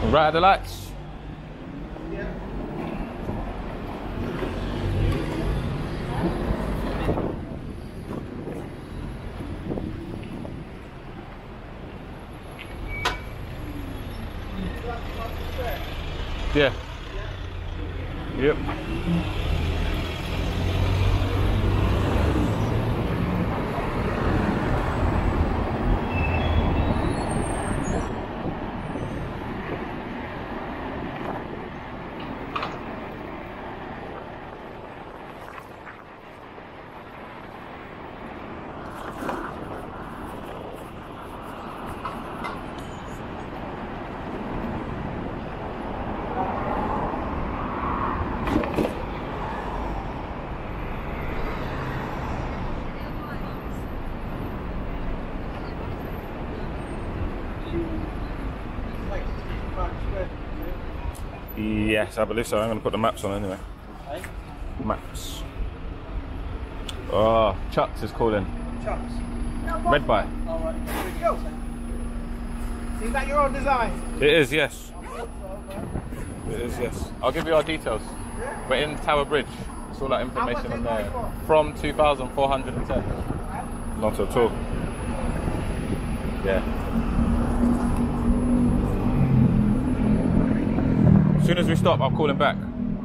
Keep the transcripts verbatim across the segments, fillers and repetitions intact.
Right at the lights. Yeah. Yep. Yes, I believe so. I'm going to put the maps on anyway. Hey? Maps. Oh, Chucks is calling. Chucks. Red bike. Oh, right. Go. Is that your own design? It is, yes. It is, yes. I'll give you our details. We're in Tower Bridge. It's all that information on there. From two thousand four hundred ten. Not at all. Yeah. As soon as we stop, I'll call him back.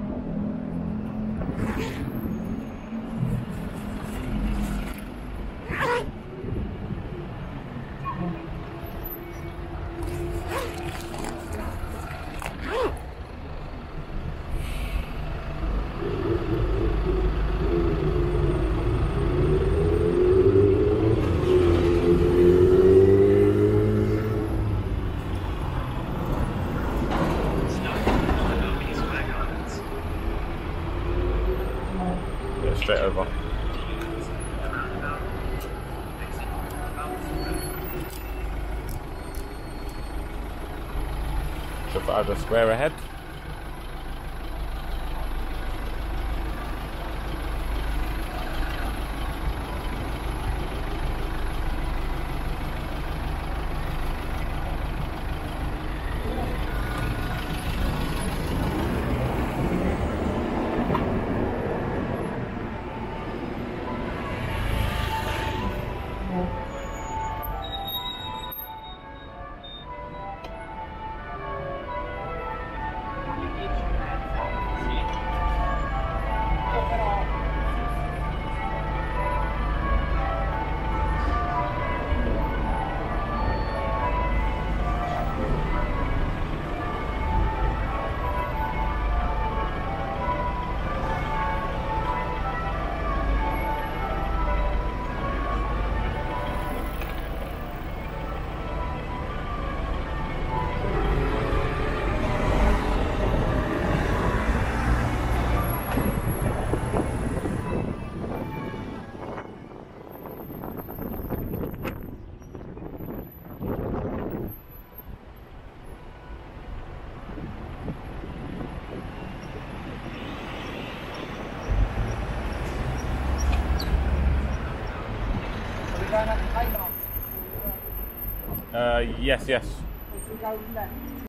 Straight over. Trafalgar Square ahead. Uh, yes, yes. Should we go left?